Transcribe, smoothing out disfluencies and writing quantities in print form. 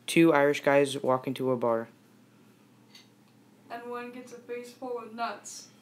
Two Irish guys walk into a bar. And one gets a face full of nuts.